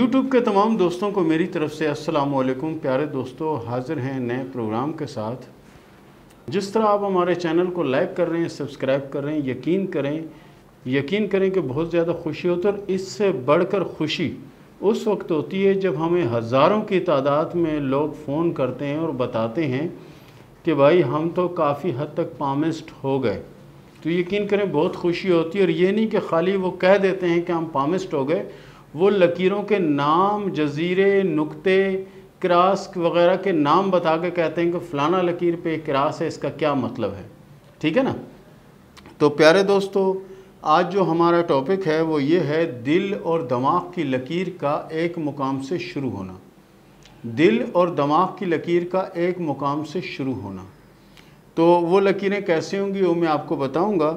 YouTube के तमाम दोस्तों को मेरी तरफ से अस्सलाम वालेकुम। प्यारे दोस्तों, हाज़िर हैं नए प्रोग्राम के साथ। जिस तरह आप हमारे चैनल को लाइक कर रहे हैं, सब्सक्राइब कर रहे हैं, यकीन करें कि बहुत ज़्यादा खुशी होती है। और इससे बढ़कर खुशी उस वक्त होती है जब हमें हज़ारों की तादाद में लोग फ़ोन करते हैं और बताते हैं कि भाई हम तो काफ़ी हद तक पामिस्ट हो गए। तो यकीन करें बहुत खुशी होती है। और ये नहीं कि खाली वो कह देते हैं कि हम पामिस्ट हो गए, वो लकीरों के नाम, जजीरे, नुक्ते, क्रास वगैरह के नाम बता के कहते हैं कि फ़लाना लकीर पे क्रास है, इसका क्या मतलब है। ठीक है ना। तो प्यारे दोस्तों, आज जो हमारा टॉपिक है वो ये है दिल और दिमाग की लकीर का एक मुकाम से शुरू होना। दिल और दिमाग की लकीर का एक मुकाम से शुरू होना। तो वो लकीरें कैसे होंगी वो मैं आपको बताऊंगा।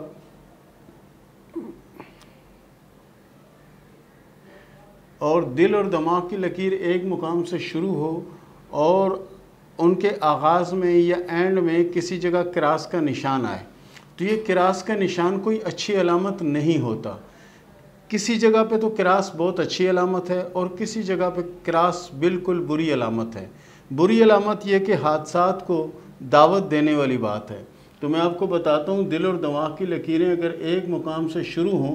और दिल और दिमाग की लकीर एक मुकाम से शुरू हो और उनके आगाज़ में या एंड में किसी जगह क्रास का निशान आए, तो ये क्रास का निशान कोई अच्छी अलामत नहीं होता। किसी जगह पे तो क्रास बहुत अच्छी अलामत है और किसी जगह पे क्रास बिल्कुल बुरी अलामत है। बुरी अलामत यह कि हादसात को दावत देने वाली बात है। तो मैं आपको बताता हूँ, दिल और दिमाग की लकीरें अगर एक मुकाम से शुरू हों,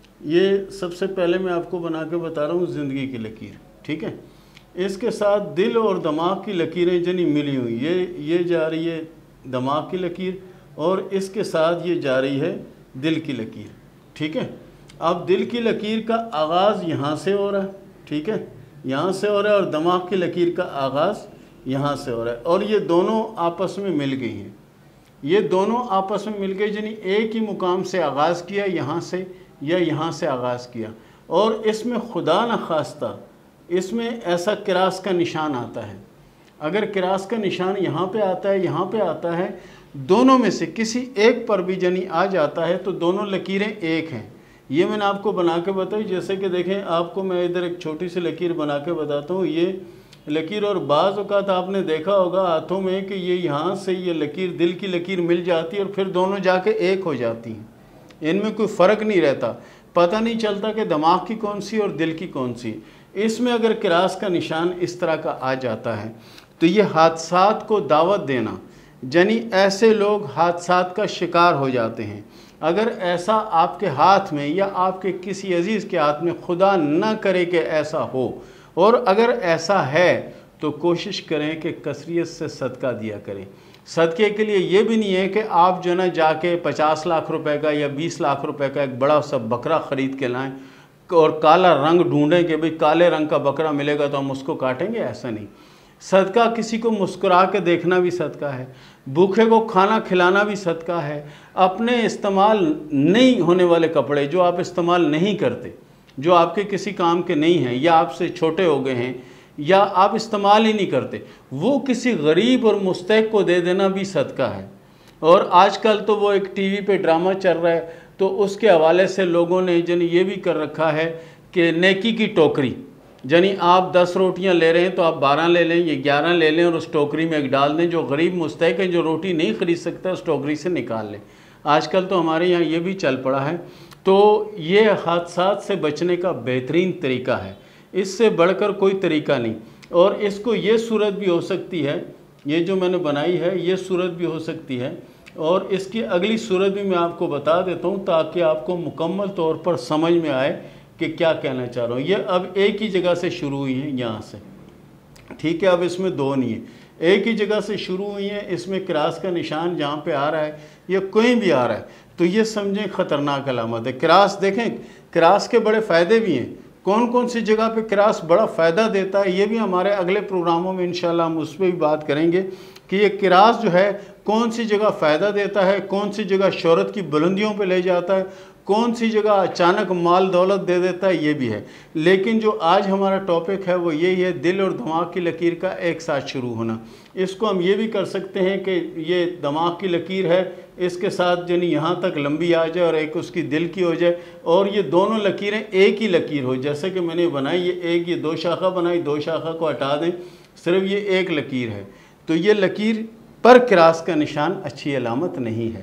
ये सबसे पहले मैं आपको बना के बता रहा हूँ ज़िंदगी की लकीर। ठीक है। इसके साथ दिल और दिमाग की लकीरें जनी मिली हुई, ये जा रही है दिमाग की लकीर और इसके साथ ये जा रही है दिल की लकीर। ठीक है। अब दिल की लकीर का आगाज़ यहाँ से हो रहा है। ठीक है, यहाँ से हो रहा है और दिमाग की लकीर का आगाज़ यहाँ से हो रहा है और ये दोनों आपस में मिल गई हैं। ये दोनों आपस में मिल गई, यानी एक ही मुकाम से आगाज़ किया, यहाँ से या यहाँ से आगाज़ किया। और इसमें खुदा न खास्ता इसमें ऐसा क्रास का निशान आता है। अगर क्रास का निशान यहाँ पे आता है, यहाँ पे आता है, दोनों में से किसी एक पर भी जनी आ जाता है तो दोनों लकीरें एक हैं। ये मैंने आपको बना के बताई। जैसे कि देखें, आपको मैं इधर एक छोटी सी लकीर बना के बताता हूँ। ये लकीर, और बाज़ औक़ात आपने देखा होगा हाथों में कि ये यहाँ से ये लकीर दिल की लकीर मिल जाती है और फिर दोनों जाके एक हो जाती हैं। इनमें कोई फ़र्क नहीं रहता, पता नहीं चलता कि दिमाग की कौन सी और दिल की कौन सी। इसमें अगर क्रास का निशान इस तरह का आ जाता है तो ये हादसात को दावत देना, यानी ऐसे लोग हादसात का शिकार हो जाते हैं। अगर ऐसा आपके हाथ में या आपके किसी अजीज़ के हाथ में, खुदा न करे कि ऐसा हो, और अगर ऐसा है तो कोशिश करें कि कसरियत से सदका दिया करें। सदक़े के लिए ये भी नहीं है कि आप जो ना जाके 50 लाख रुपए का या 20 लाख रुपए का एक बड़ा सा बकरा ख़रीद के लाएं और काला रंग ढूंढें कि भाई काले रंग का बकरा मिलेगा तो हम उसको काटेंगे। ऐसा नहीं। सदका किसी को मुस्कुरा के देखना भी सदका है, भूखे को खाना खिलाना भी सदका है। अपने इस्तेमाल नहीं होने वाले कपड़े जो आप इस्तेमाल नहीं करते, जो आपके किसी काम के नहीं हैं या आपसे छोटे हो गए हैं या आप इस्तेमाल ही नहीं करते, वो किसी गरीब और मुस्तहिक को दे देना भी सदका है। और आजकल तो वो एक टीवी पे ड्रामा चल रहा है, तो उसके हवाले से लोगों ने जन ये भी कर रखा है कि नेकी की टोकरी, यानी आप 10 रोटियां ले रहे हैं तो आप 12 ले लें, ये 11 ले लें और उस टोकरी में एक डाल दें। जो गरीब मुस्तहिक है, जो रोटी नहीं ख़रीद सकता, उस टोकरी से निकाल लें। आजकल तो हमारे यहाँ ये भी चल पड़ा है। तो ये हादसात से बचने का बेहतरीन तरीका है, इससे बढ़कर कोई तरीका नहीं। और इसको ये सूरत भी हो सकती है, ये जो मैंने बनाई है ये सूरत भी हो सकती है, और इसकी अगली सूरत भी मैं आपको बता देता हूँ ताकि आपको मुकम्मल तौर पर समझ में आए कि क्या कहना चाह रहा हूँ। ये अब एक ही जगह से शुरू हुई है, यहाँ से। ठीक है। अब इसमें दो नहीं है, एक ही जगह से शुरू हुई है। इसमें क्रास का निशान जहाँ पे आ रहा है या कोई भी आ रहा है तो ये समझें ख़तरनाक अलामत है। क्रास देखें, क्रास के बड़े फ़ायदे भी हैं। कौन कौन सी जगह पे क्रास बड़ा फ़ायदा देता है, ये भी हमारे अगले प्रोग्रामों में इंशाल्लाह हम उस पर भी बात करेंगे कि ये क्रास जो है कौन सी जगह फ़ायदा देता है, कौन सी जगह शोहरत की बुलंदियों पे ले जाता है, कौन सी जगह अचानक माल दौलत दे देता है, ये भी है। लेकिन जो आज हमारा टॉपिक है वो यही है, दिल और दिमाग की लकीर का एक साथ शुरू होना। इसको हम ये भी कर सकते हैं कि ये दिमाग की लकीर है, इसके साथ यानी यहाँ तक लंबी आ जाए और एक उसकी दिल की हो जाए, और ये दोनों लकीरें एक ही लकीर हो। जैसे कि मैंने बनाई ये एक, ये 2 शाखा बनाई, 2 शाखा को हटा दें, सिर्फ ये एक लकीर है। तो ये लकीर पर क्रास का निशान अच्छी अलामत नहीं है।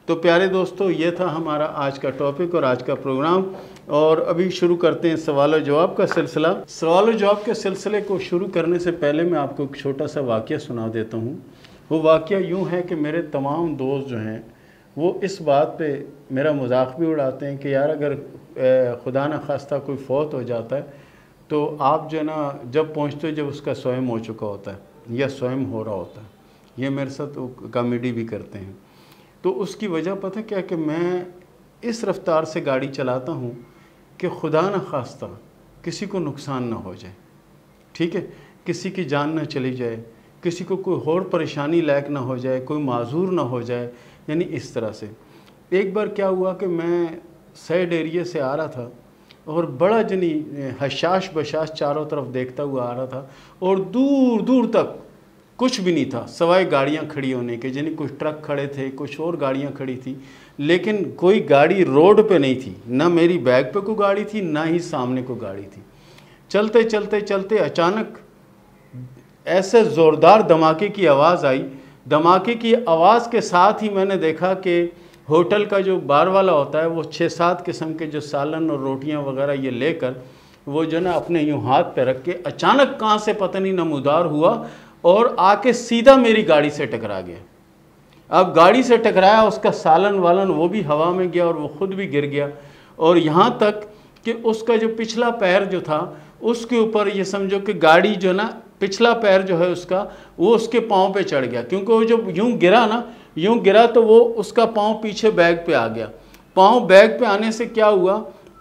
तो प्यारे दोस्तों, ये था हमारा आज का टॉपिक और आज का प्रोग्राम। और अभी शुरू करते हैं सवाल और जवाब का सिलसिला। सवाल और जवाब के सिलसिले को शुरू करने से पहले मैं आपको एक छोटा सा वाक़या सुना देता हूँ। वो वाक़या यूँ है कि मेरे तमाम दोस्त जो हैं वो इस बात पे मेरा मजाक भी उड़ाते हैं कि यार अगर खुदा न खास्ता कोई फौत हो जाता है तो आप जो है ना जब पहुँचते हो जब उसका स्वयं हो चुका होता है या स्वयं हो रहा होता है। ये मेरे साथ कॉमेडी भी करते हैं। तो उसकी वजह पता क्या कि मैं इस रफ्तार से गाड़ी चलाता हूँ कि खुदा न खास्ता किसी को नुकसान ना हो जाए, ठीक है, किसी की जान ना चली जाए, किसी को कोई और परेशानी लायक ना हो जाए, कोई माजूर ना हो जाए, यानी इस तरह से। एक बार क्या हुआ कि मैं सैड एरिया से आ रहा था और बड़ा जनी हशाश बशाश चारों तरफ देखता हुआ आ रहा था और दूर दूर तक कुछ भी नहीं था सवाए गाड़ियाँ खड़ी होने के, यानी कुछ ट्रक खड़े थे, कुछ और गाड़ियाँ खड़ी थी, लेकिन कोई गाड़ी रोड पे नहीं थी। ना मेरी बैग पे कोई गाड़ी थी, ना ही सामने कोई गाड़ी थी। चलते चलते चलते अचानक ऐसे ज़ोरदार धमाके की आवाज़ आई। धमाके की आवाज़ के साथ ही मैंने देखा कि होटल का जो बार वाला होता है वो 6-7 किस्म के जो सालन और रोटियां वगैरह ये लेकर वो जो ना अपने यूँ हाथ पे रख के अचानक कहाँ से पता नहीं नमूदार हुआ और आके सीधा मेरी गाड़ी से टकरा गया। अब गाड़ी से टकराया, उसका सालन वालन वो भी हवा में गया और वो ख़ुद भी गिर गया। और यहाँ तक कि उसका जो पिछला पैर जो था उसके ऊपर ये समझो कि गाड़ी जो ना पिछला पैर जो है उसका वो उसके पाँव पे चढ़ गया, क्योंकि वो जो यूँ गिरा ना, यूँ गिरा तो वो उसका पाँव पीछे बैग पे आ गया। पाँव बैग पे आने से क्या हुआ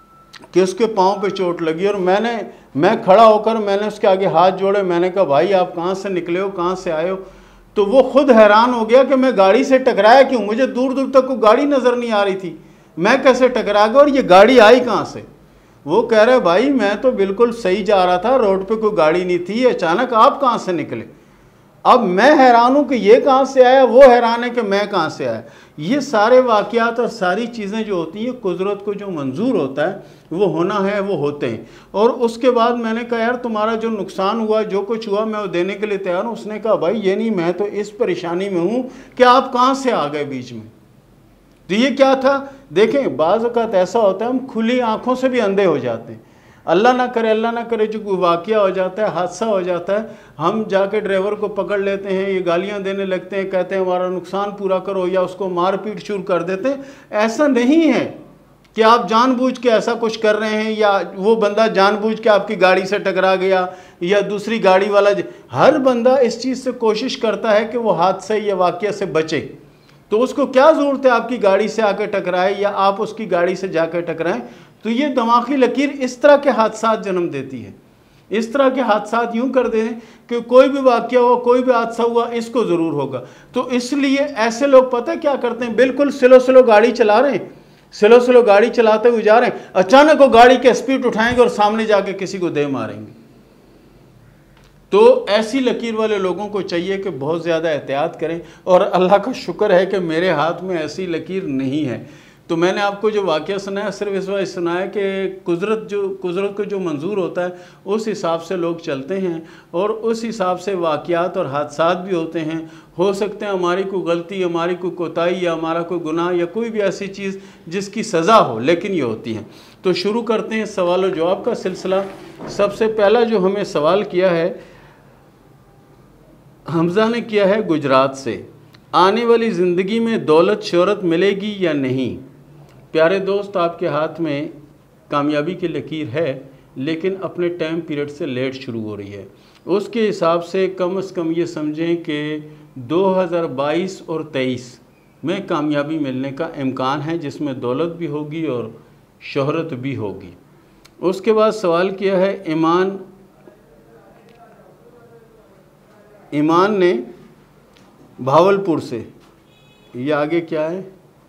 कि उसके पाँव पे चोट लगी और मैं खड़ा होकर मैंने उसके आगे हाथ जोड़े। मैंने कहा भाई आप कहाँ से निकले हो, कहाँ से आए हो? तो वो खुद हैरान हो गया कि मैं गाड़ी से टकराया क्यों, मुझे दूर दूर तक कोई गाड़ी नज़र नहीं आ रही थी, मैं कैसे टकरा गया और ये गाड़ी आई कहाँ से? वो कह रहे भाई मैं तो बिल्कुल सही जा रहा था, रोड पे कोई गाड़ी नहीं थी, अचानक आप कहाँ से निकले? अब मैं हैरान हूँ कि ये कहाँ से आया, वो हैरान है कि मैं कहाँ से आया। ये सारे वाक़यात और सारी चीज़ें जो होती हैं कुदरत को जो मंजूर होता है वो होना है वो होते हैं। और उसके बाद मैंने कहा यार तुम्हारा जो नुकसान हुआ, जो कुछ हुआ, मैं वो देने के लिए तैयार हूँ। उसने कहा भाई ये नहीं, मैं तो इस परेशानी में हूँ कि आप कहाँ से आ गए बीच में। तो ये क्या था? देखें, बाज़ औक़ात ऐसा होता है हम खुली आँखों से भी अंधे हो जाते हैं। अल्लाह ना करे जो कोई वाक़या हो जाता है, हादसा हो जाता है, हम जाके ड्राइवर को पकड़ लेते हैं, ये गालियां देने लगते हैं, कहते हैं हमारा नुकसान पूरा करो, या उसको मार पीट शुरू कर देते हैं। ऐसा नहीं है कि आप जानबूझ के ऐसा कुछ कर रहे हैं या वो बंदा जानबूझ के आपकी गाड़ी से टकरा गया या दूसरी गाड़ी वाला। हर बंदा इस चीज़ से कोशिश करता है कि वो हादसे या वाक़या से बचे। तो उसको क्या ज़रूरत है आपकी गाड़ी से आकर टकराए या आप उसकी गाड़ी से जाकर टकराएं? तो ये दिमागी लकीर इस तरह के हादसात जन्म देती है। इस तरह के हादसात यूँ कर दें कि कोई भी वाक़या हुआ, कोई भी हादसा हुआ, इसको ज़रूर होगा। तो इसलिए ऐसे लोग पता है क्या करते हैं, बिल्कुल स्लो गाड़ी चला रहे हैं, स्लो गाड़ी चलाते हुए जा रहे हैं, अचानक वो गाड़ी की स्पीड उठाएंगे और सामने जाके किसी को दे मारेंगे। तो ऐसी लकीर वाले लोगों को चाहिए कि बहुत ज़्यादा एहतियात करें। और अल्लाह का शुक्र है कि मेरे हाथ में ऐसी लकीर नहीं है। तो मैंने आपको जो वाक़या सुनाया सिर्फ इस वजह सुनाया कि कुदरत को जो मंजूर होता है उस हिसाब से लोग चलते हैं और उस हिसाब से वाक़यात और हादसात भी होते हैं। हो सकते हैं हमारी कोई गलती, हमारी कोई कोताही या हमारा कोई गुनाह या कोई भी ऐसी चीज़ जिसकी सज़ा हो, लेकिन ये होती है। तो शुरू करते हैं सवाल और जवाब का सिलसिला। सबसे पहला जो हमें सवाल किया है हमज़ा ने किया है गुजरात से, आने वाली ज़िंदगी में दौलत शोहरत मिलेगी या नहीं? प्यारे दोस्त, आपके हाथ में कामयाबी की लकीर है, लेकिन अपने टाइम पीरियड से लेट शुरू हो रही है। उसके हिसाब से कम ये समझें कि 2022 और 23 में कामयाबी मिलने का इम्कान है, जिसमें दौलत भी होगी और शोहरत भी होगी। उसके बाद सवाल किया है ईमान ने भावलपुर से। ये आगे क्या है?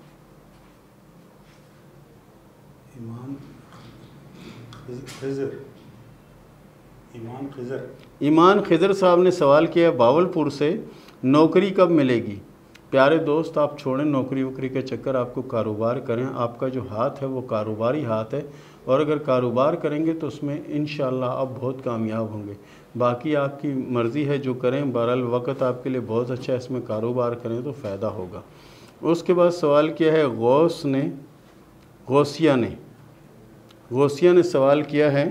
ईमान खिजर साहब ने सवाल किया भावलपुर से, नौकरी कब मिलेगी? प्यारे दोस्त, आप छोड़ें नौकरी वोकरी के चक्कर, आपको कारोबार करें। आपका जो हाथ है वो कारोबारी हाथ है और अगर कारोबार करेंगे तो उसमें इंशाअल्लाह आप बहुत कामयाब होंगे। बाकी आपकी मर्ज़ी है जो करें, बहरहाल वक्त आपके लिए बहुत अच्छा है, इसमें कारोबार करें तो फ़ायदा होगा। उसके बाद सवाल किया है गौसिया ने सवाल किया है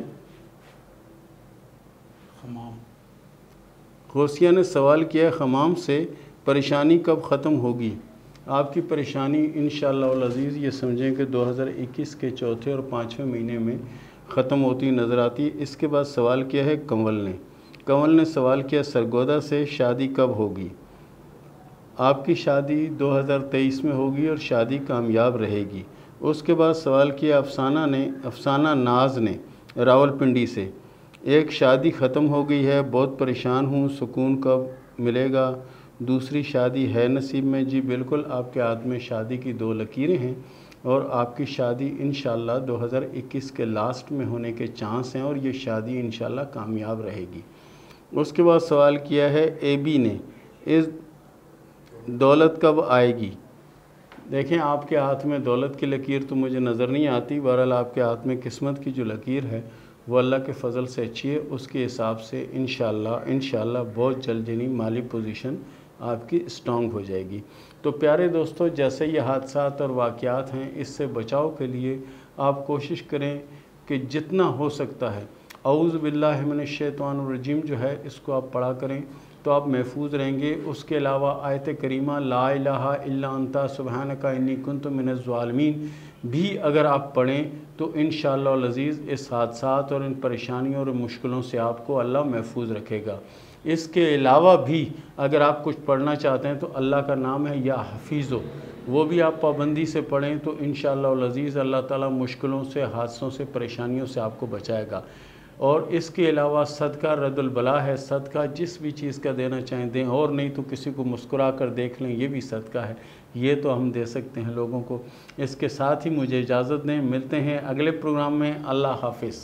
गौसिया ने सवाल किया है हमाम से परेशानी कब ख़त्म होगी। आपकी परेशानी इंशाअल्लाह अज़ीज़ ये समझें कि 2021 के चौथे और पाँचवें महीने में ख़त्म होती नज़र आती है। इसके बाद सवाल किया है कंवल ने सवाल किया सरगोदा से नाज़ कब होगी। आपकी शादी 2023 में होगी और शादी कामयाब रहेगी। उसके बाद सवाल किया अफसाना नाज ने रावलपिंडी से, एक शादी ख़त्म हो गई है, बहुत परेशान हूँ, सुकून कब मिलेगा। दूसरी शादी है नसीब में। जी बिल्कुल, आपके हाथ में शादी की 2 लकीरें हैं और आपकी शादी इंशाअल्लाह 2021 के लास्ट में होने के चांस हैं और ये शादी इंशाअल्लाह कामयाब रहेगी। उसके बाद सवाल किया है एबी ने, इस दौलत कब आएगी। देखें, आपके हाथ में दौलत की लकीर तो मुझे नज़र नहीं आती। बहरहाल आपके हाथ में किस्मत की जो लकीर है वो अल्लाह के फ़ज़ल से अच्छी है। उसके हिसाब से इंशाअल्लाह बहुत जल्द यानी माली पोजीशन आपकी स्ट्रॉन्ग हो जाएगी। तो प्यारे दोस्तों, जैसे ये हादसात और वाक़यात हैं, इससे बचाव के लिए आप कोशिश करें कि जितना हो सकता है औज़ु बिल्लाहि मिनश शैतानिर रजीम जो है इसको आप पढ़ा करें तो आप महफूज रहेंगे। उसके अलावा आयत करीमा ला इलाहा इल्ला अंता सुब्हानका इन्नी कुन्तु मिनज़ ज़ालिमीन भी अगर आप पढ़ें तो इंशाअल्लाह अज़ीज़ इस हादसात और इन परेशानियों और मुश्किलों से आपको अल्लाह महफूज रखेगा। इसके अलावा भी अगर आप कुछ पढ़ना चाहते हैं तो अल्लाह का नाम है या हफीज़ो, वो भी आप पाबंदी से पढ़ें तो इंशाअल्लाह अज़ीज़ अल्लाह ताला मुश्किलों से, हादसों से, परेशानियों से आपको बचाएगा। और इसके अलावा सदका रद्दुल बला है, सदका जिस भी चीज़ का देना चाहें दें, और नहीं तो किसी को मुस्कुरा कर देख लें, ये भी सदका है, ये तो हम दे सकते हैं लोगों को। इसके साथ ही मुझे इजाज़त दें, मिलते हैं अगले प्रोग्राम में। अल्लाह हाफ़िज़।